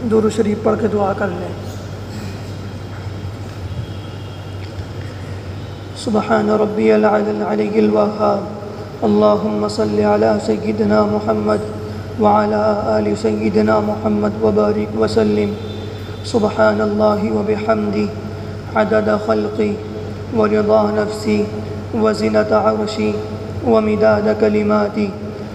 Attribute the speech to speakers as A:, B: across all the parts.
A: درود شریف پڑھ کے دعا کر لیں۔ سبحان ربی العلی العلی الوہاب، اللہم صل علی سیدنا محمد وعلی آل سیدنا محمد وبارک وسلم۔ سبحان اللہ وبحمدہ عدد خلقی ورضا نفسی وزنة عرشی ومداد کلماتی۔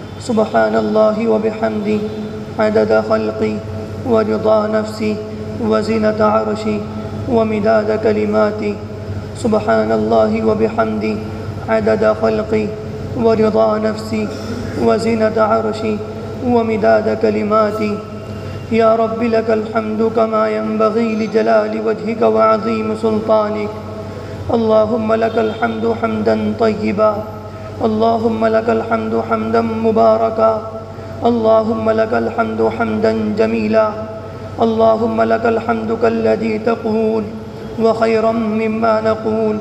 A: سبحان اللہ وبحمدہ عدد خلقی ورضا نفسی وزنة عرشی ومداد کلماتی۔ سبحان اللہ وبحمدہ عدد خلقی ورضا نفسی وزنة عرشی ومداد کلماتی۔ یا رب لک الحمد کما ينبغی لجلال وجهک وعظیم سلطانک۔ اللہم لک الحمد حمدا طیبا، اللہم لک الحمد حمدا مبارکا، اللہم لک الحمد حمدا جمیلا، اللہم لک الحمد کالذی تقول وخیرا مما نقول،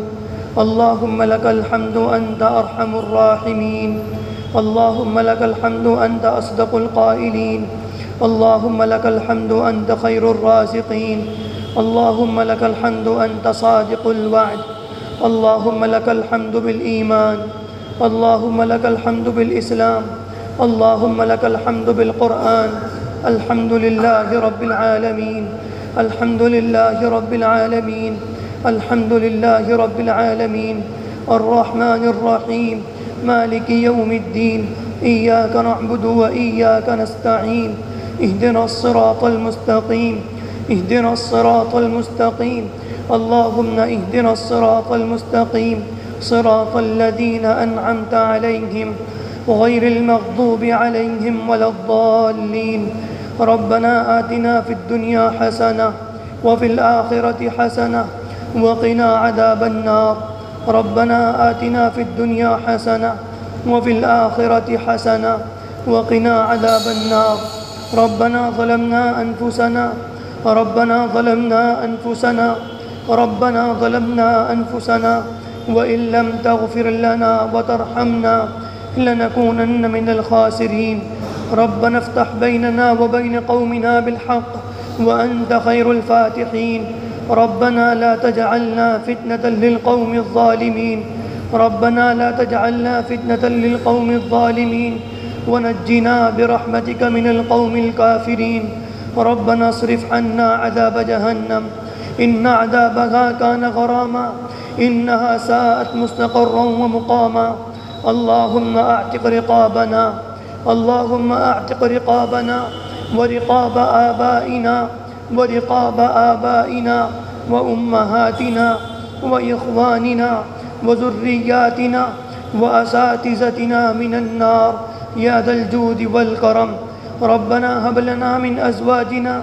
A: اللہم لک الحمد انت ارحم الراحمین، اللہم لک الحمد انت اصدق القائلین، اللہم لک الحمد انت خیر الرازقین، اللہم لک الحمد انت صادق الوعد، اللہم لک الحمد بالایمان، اللہم لک الحمد بالاسلام، اللہم لک الحمد بالقرآن۔ الحمد للہ رب العالمین، الحمد للہ رب العالمین، الحمد للہ رب العالمین، الرحمن الرحیم، مالک یوم الدین، ایاک نعبد و ایاک نستعین، اہدنا الصراط المستقیم، اہدنا الصراط المستقیم، اللہم اہدنا الصراط المستقیم، صراط الذین انعمت علیہم غیر المغضوب علیہم ولا الضالین۔ ربنا آتنا فی الدنیا حسنہ وفی الآخرة حسنہ وقنا عذاب النار۔ ربنا آتنا فی الدنیا حسنہ وفی الآخرة حسنہ وقنا عذاب النار۔ ربنا ظلمنا انفسنا، ربنا ظلمنا انفسنا، ربنا ظلمنا انفسنا وإن لم تغفر لنا وترحمنا لنكونن من الخاسرين۔ ربنا افتح بيننا وبين قومنا بالحق وأنت خير الفاتحين۔ ربنا لا تجعلنا فتنة للقوم الظالمين، ربنا لا تجعلنا فتنة للقوم الظالمين ونجنا برحمتك من القوم الكافرين۔ ربنا اصرف عنا عذاب جهنم إن عذابها كان غراما إنها ساءت مستقرا ومقاما۔ اللهم اعتق رقابنا، اللهم اعتق رقابنا ورقاب آبائنا ورقاب آبائنا وأمهاتنا وإخواننا وذرياتنا وأساتذتنا من النار يا ذا الجود والكرم۔ ربنا هب لنا من أزواجنا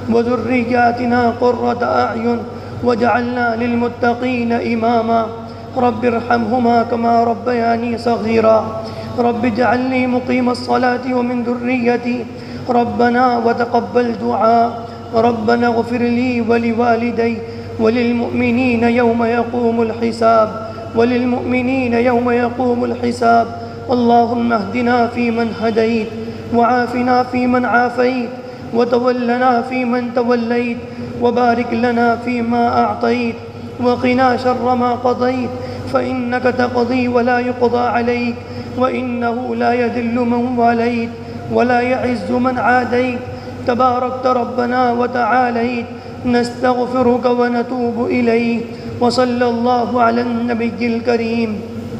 A: وذرياتنا قرة أعين واجعلنا للمتقين إماما۔ رب ارحمهما كما ربياني صغيرا، رب اجعلني مقيم الصلاة ومن ذريتي، ربنا وتقبل دعاء، ربنا اغفر لي ولوالدي وللمؤمنين يوم يقوم الحساب، وللمؤمنين يوم يقوم الحساب۔ اللهم اهدنا فيمن هديت وعافنا فيمن عافيت وتولنا فيمن توليت وبارك لنا فيما أعطيت وقنا شر ما قضيت فإنك تقضي ولا يقضى عليك وإنه لا يذل من واليت ولا يعز من عاديت تباركت ربنا وتعاليت۔ نستغفرك ونتوب إليك وصلى الله على النبي الكريم۔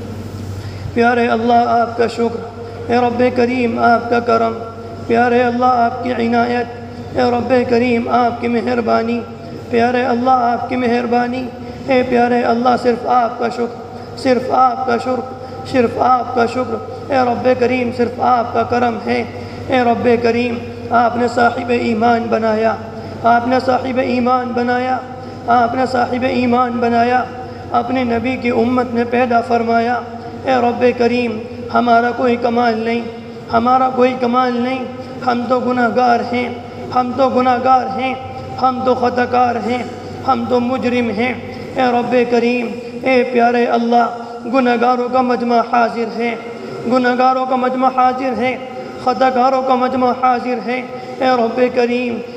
A: پیارے اللہ آپ کا شکر، اے رب کریم آپ کا کرم، پیارے اللہ آپ کی عنایت، اے رب کریم آپ کی مہربانی، پیارے اللہ آپ کی مہربانی، اے پیارے اللہ صرف آپ کا شکر، صرف آپ کا شکر، صرف آپ کا شکر، اے رب کریم صرف آپ کا کرم ہے۔ اے رب کریم آپ نے صاحب ایمان بنایا، آپ نے صاحب ایمان بنایا، آپ نے صاحب ایمان بنایا، اپنے نبی کی امت نے پیدا فرمایا۔ اے رب کریم ہمارا کوئی کمال نہیں، ہمارا کوئی کمال نہیں، ہم تو گناہ گار ہیں، ہم تو گناہ گار ہیں، ہم تو خطا کار ہیں، ہم تو مجرم ہیں۔ اے رب کریم اے پیارے اللہ گناہ گاروں کا مجمع حاضر ہے، گناہ گاروں کا مجمع حاضر ہے، خطا کاروں کا مجمع حاضر ہے۔ اے رب کریم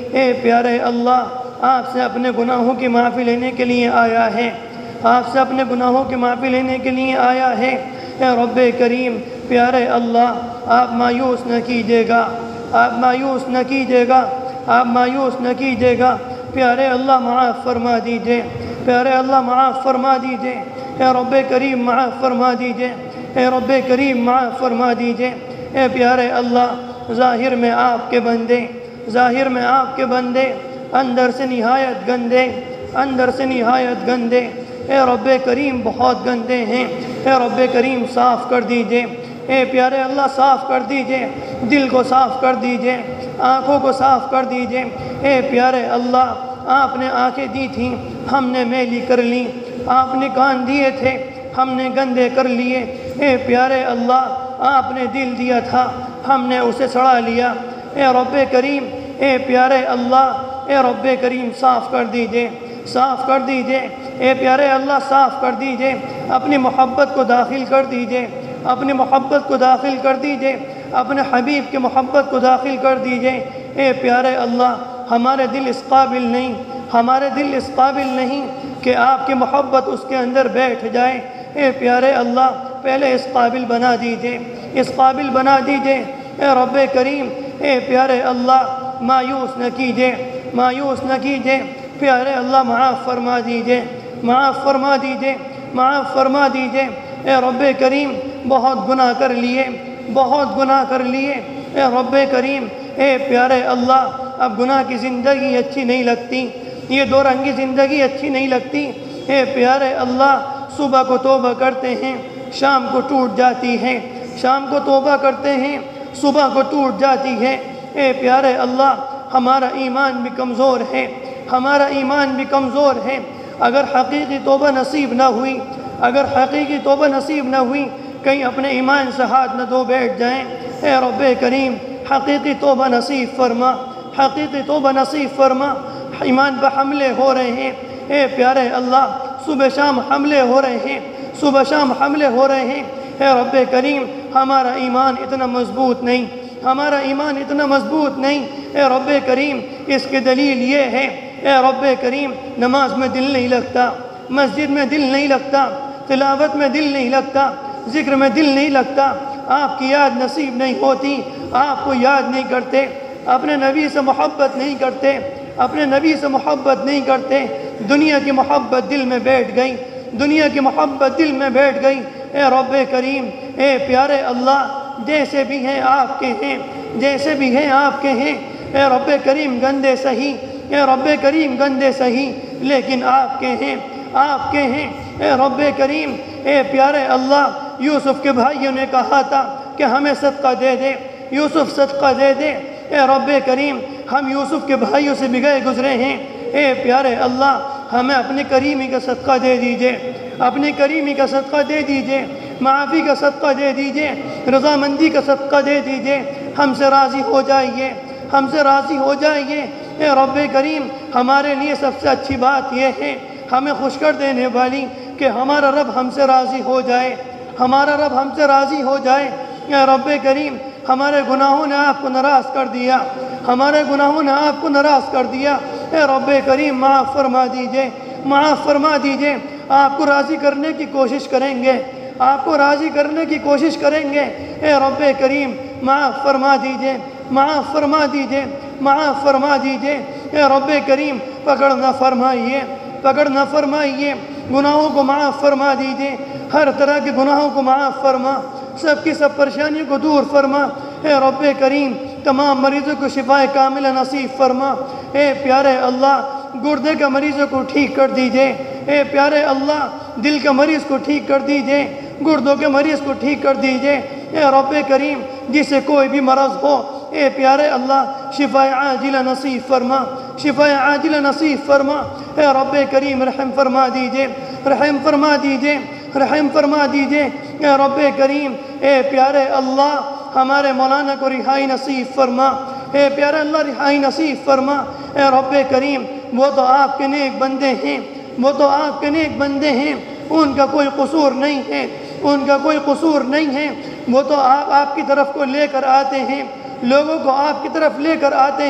A: اے پیارے اللہ آپ سے اپنے گناہوں کی معافی لینے کے لیے آیا ہے، آپ سے اپنے گناہوں کی معافی لینے کے لیے آیا ہے۔ اے رب کریم پیارے اللہ آپ مایوس نہ کیجیے گا، آپ مایوس نہ کیجیے گا، آپ مایوس نہ کیجیے گا۔ پیارے اللہ معاف فرما دیجیے، پیارے اللہ معاف فرما دیجیے، اے رب کریم معاف فرما دیجیے، اے رب کریم معاف فرما دیجیے۔ اے پیارے اللہ ظاہر میں آپ کے بندے، ظاہر میں آپ کے بندے، اندر سے نہایت گندے، اندر سے نہایت گندے، اے رب کریم بہت گندے ہیں، اے رب کریم صاف کر دیجیے، اے پیارے اللہ صاف کر دیجیے، دل کو صاف کر دیجیے، آنکھوں کو صاف کر دیجیے۔ اے پیارے اللہ آپ نے آنکھیں دی تھیں ہم نے میلی کر لی، آپ نے کان دیے تھے ہم نے گندے کر لیے۔ اے پیارے اللہ آپ نے دل دیا تھا ہم نے اسے سڑا لیا۔ اے رب کریم اے پیارے اللہ اے رب کریم صاف کر دیجیے، صاف کر دیجیے، اے پیارے اللہ صاف کر دیجیے، اپنی محبت کو داخل کر دیجیے، اپنی محبت کو داخل کر دیجیے، اپنے حبیب کی محبت کو داخل کر دیجیے۔ اے پیارے اللہ ہمارے دل اس قابل نہیں، ہمارے دل اس قابل نہیں کہ آپ کی محبت اس کے اندر بیٹھ جائے۔ اے پیارے اللہ پہلے اس قابل بنا دیجیے، اس قابل بنا دیجیے۔ اے رب کریم اے پیارے اللہ مایوس نہ کیجیے، مایوس نہ کیجیے۔ پیارے اللہ معاف فرما دیجیے، معاف فرما دیجیے، معاف فرما دیجیے۔ اے رب کریم بہت گناہ کر لیے، بہت گناہ کر لیے۔ اے رب کریم اے پیارے اللہ اب گناہ کی زندگی اچھی نہیں لگتی، یہ دو رنگی زندگی اچھی نہیں لگتی۔ اے پیارے اللہ صبح کو توبہ کرتے ہیں شام کو ٹوٹ جاتی ہے، شام کو توبہ کرتے ہیں صبح کو ٹوٹ جاتی ہے۔ اے پیارے اللہ ہمارا ایمان بھی کمزور ہے، ہمارا ایمان بھی کمزور ہے۔ اگر حقیقی توبہ نصیب نہ ہوئی، اگر حقیقی توبہ نصیب نہ ہوئی کہیں اپنے ایمان سے ہاتھ نہ دھو بیٹھ جائیں۔ اے رب کریم حقیقی توبہ نصیب فرما، حقیقی توبہ نصیب فرما۔ ایمان پہ حملے ہو رہے ہیں، اے پیارے اللہ صبح شام حملے ہو رہے ہیں، صبح شام حملے ہو رہے ہیں۔ اے رب کریم ہمارا ایمان اتنا مضبوط نہیں، ہمارا ایمان اتنا مضبوط نہیں۔ اے رب کریم اس کی دلیل یہ ہے، اے رب کریم نماز میں دل نہیں لگتا، مسجد میں دل نہیں لگتا، تلاوت میں دل نہیں لگتا، ذکر میں دل نہیں لگتا، آپ کی یاد نصیب نہیں ہوتی، آپ کو یاد نہیں کرتے، اپنے نبی سے محبت نہیں کرتے، اپنے نبی سے محبت نہیں کرتے۔ دنیا کی محبت دل میں بیٹھ گئی، دنیا کی محبت دل میں بیٹھ گئی۔ اے رب کریم اے پیارے اللہ جیسے بھی ہیں آپ کے ہیں، جیسے بھی ہیں آپ کے ہیں۔ اے رب کریم گندے سہی، اے رب کریم گندے سہی لیکن آپ کے ہیں، آپ کے ہیں۔ اے رب کریم اے پیارے اللہ یوسف کے بھائیوں نے کہا تھا کہ ہمیں صدقہ دے دے، یوسف صدقہ دے دے۔ اے رب کریم ہم یوسف کے بھائیوں سے بھی گئے گزرے ہیں، اے پیارے اللہ ہمیں اپنی کریمی کا صدقہ دے دیجئے، اپنی کریمی کا صدقہ دے دیجئے، معافی کا صدقہ دے دیجئے، رضامندی کا صدقہ دے دیجئے۔ ہم سے راضی ہو جائیے، ہم سے راضی ہو جائیے۔ اے رب کریم ہمارے لیے سب سے اچھی بات یہ ہے، ہمیں خوش کر دینے والی، کہ ہمارا رب ہم سے راضی ہو جائے، ہمارا رب ہم سے راضی ہو جائے۔ اے رب کریم ہمارے گناہوں نے آپ کو ناراض کر دیا، ہمارے گناہوں نے آپ کو ناراض کر دیا۔ اے رب کریم معاف فرما دیجئے، معاف فرما دیجئے۔ آپ کو راضی کرنے کی کوشش کریں گے، آپ کو راضی کرنے کی کوشش کریں گے۔ اے رب کریم معاف فرما دیجئے، معاف فرما دیجئے، معاف فرما دیجئے۔ اے رب کریم پکڑ نہ فرمائیے، پکڑ نہ فرمائیے، گناہوں کو معاف فرما دیجئے، ہر طرح کے گناہوں کو معاف فرما، سب کی سب پریشانیوں کو دور فرما۔ اے رب کریم تمام مریضوں کو شفا کاملہ نصیب فرما۔ اے پیارے اللہ گردے کا مریضوں کو ٹھیک کر دیجئے، اے پیارے اللہ دل کا مریض کو ٹھیک کر دیجئے، گردوں کے مریض کو ٹھیک کر دیجئے۔ اے رب کریم جسے کوئی بھی مرض ہو اے پیارے اللہ شفا عاجلہ نصیب فرما، شفا عاجلہ نصیب فرما۔ اے رب کریم رحم فرما دیجئے، رحم فرما دیجئے، رحم فرما دیجئے۔ اے رب کریم اے پیارے اللہ ہمارے مولانا کو رہائی نصیب فرما، اے پیارے اللہ رہائی نصیب فرما۔ اے رب کریم وہ تو آپ کے نیک بندے ہیں، وہ تو آپ کے نیک بندے ہیں، ان کا کوئی قصور نہیں ہے، ان کا کوئی قصور نہیں ہے۔ وہ تو آپ کی طرف کو لے کر آتے ہیں، لوگوں کو آپ کی طرف لے کر آتے ہیں۔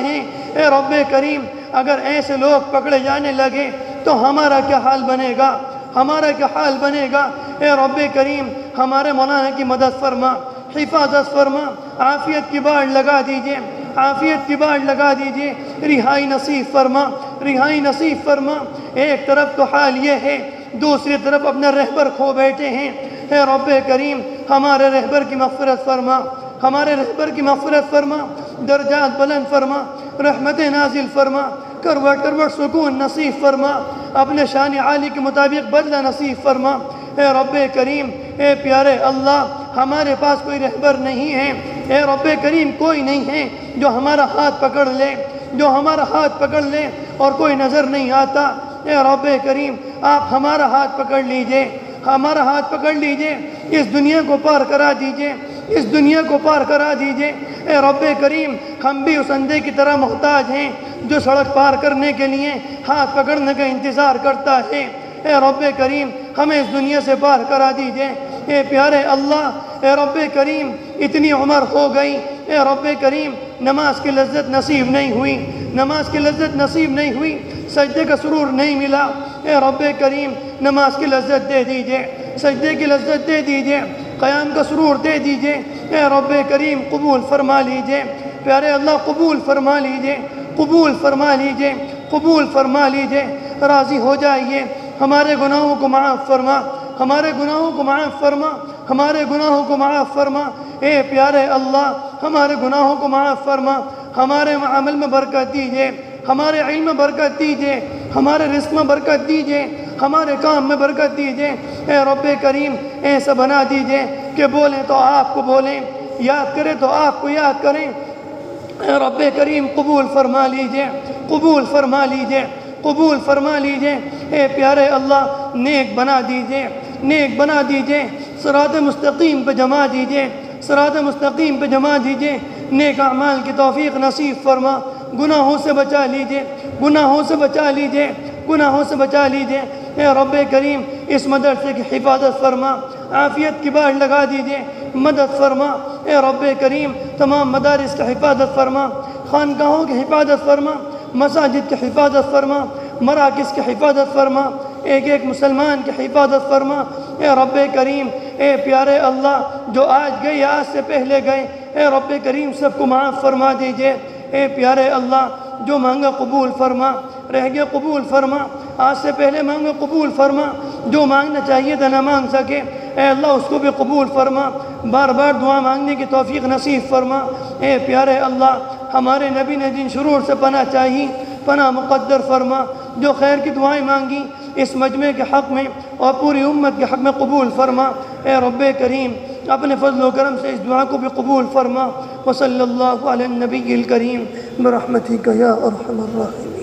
A: اے رب کریم اگر ایسے لوگ پکڑے جانے لگے تو ہمارا کیا حال بنے گا، ہمارا کیا حال بنے گا۔ اے رب کریم ہمارے مولانا کی مدد فرما، حفاظت فرما، عافیت کی باڑ لگا دیجئے، عافیت کی باڑ لگا دیجئے، رہائی نصیب فرما، رہائی نصیب فرما۔ ایک طرف تو حال یہ ہے، دوسری طرف اپنا رہبر کھو بیٹھے ہیں۔ اے رب کریم ہمارے رہبر کی مغفرت فرما، ہمارے رہبر کی مغفرت فرما، درجات بلند فرما، رحمت نازل فرما، کروٹ کروٹ سکون نصیب فرما، اپنے شان عالی کے مطابق بدلہ نصیب فرما۔ اے رب کریم اے پیارے اللہ ہمارے پاس کوئی رہبر نہیں ہے، اے رب کریم کوئی نہیں ہے جو ہمارا ہاتھ پکڑ لے، جو ہمارا ہاتھ پکڑ لے اور کوئی نظر نہیں آتا۔ اے رب کریم آپ ہمارا ہاتھ پکڑ لیجئے، ہمارا ہاتھ پکڑ لیجئے، اس دنیا کو پار کرا دیجئے، اس دنیا کو پار کرا دیجئے۔ اے رب کریم ہم بھی اس اندھے کی طرح محتاج ہیں جو سڑک پار کرنے کے لیے ہاتھ پکڑنے کا انتظار کرتا ہے۔ اے رب کریم ہمیں اس دنیا سے پار کرا دیجئے۔ اے پیارے اللہ اے رب کریم اتنی عمر ہو گئی، اے رب کریم نماز کی لذت نصیب نہیں ہوئی، نماز کی لذت نصیب نہیں ہوئی، سجدے کا سرور نہیں ملا۔ اے رب کریم نماز کی لذت دے دیجئے، سجدے کی لذت دے دیجئے، قیام کا سرور دے دیجئے۔ اے رب کریم قبول فرما لیجئے، پیارے اللہ قبول فرما لیجئے، قبول فرما لیجئے، قبول فرما لیجئے۔ راضی ہو جائیے، ہمارے گناہوں کو معاف فرما، ہمارے گناہوں کو معاف فرما، ہمارے گناہوں کو معاف فرما۔ اے پیارے اللہ ہمارے گناہوں کو معاف فرما، ہمارے عمل میں برکت دیجئے، ہمارے علم میں برکت دیجئے، ہمارے رزق میں برکت دیجئے، ہمارے کام میں برکت دیجئے۔ اے رب کریم ایسا بنا دیجئے کہ بولیں تو آپ کو بولیں، یاد کریں تو آپ کو یاد کریں۔ اے رب کریم قبول فرما لیجئے، قبول فرما لیجئے، قبول فرما لیجئے۔ اے پیارے اللہ نیک بنا دیجئے، نیک بنا دیجئے، صراط مستقیم پہ جما دیجئے، صراط مستقیم پہ جما دیجئے۔ نیک اعمال کی توفیق نصیب فرما، گناہوں سے بچا لیجئے، گناہوں سے بچا لیجئے، گناہوں سے بچا لیجئے۔ اے رب کریم اس مدرسے کی حفاظت فرما، عافیت کی باڑ لگا دیجئے، مدد فرما۔ اے رب کریم تمام مدارس کی حفاظت فرما، خانقاہوں کی حفاظت فرما، مساجد کی حفاظت فرما، مراکز کی حفاظت فرما، ایک ایک مسلمان کی حفاظت فرما۔ اے رب کریم اے پیارے اللہ جو آج گئے یا آج سے پہلے گئے، اے رب کریم سب کو معاف فرما دیجئے۔ اے پیارے اللہ جو مانگا قبول فرما، رہ گیا قبول فرما، آج سے پہلے مانگا قبول فرما، جو مانگنا چاہیے تھا نہ مانگ سکے اے اللہ اس کو بھی قبول فرما، بار بار دعا مانگنے کی توفیق نصیب فرما۔ اے پیارے اللہ ہمارے نبی نے جن شرور سے پناہ چاہی پناہ مقدر فرما، جو خیر کی دعائیں مانگی اس مجمع کے حق میں اور پوری امت کے حق میں قبول فرما۔ اے رب کریم اپنے فضل و کرم سے اس دعا کو بھی قبول فرما۔ وصلی اللہ علی النبی الکریم برحمتک یا ارحم الراحمین۔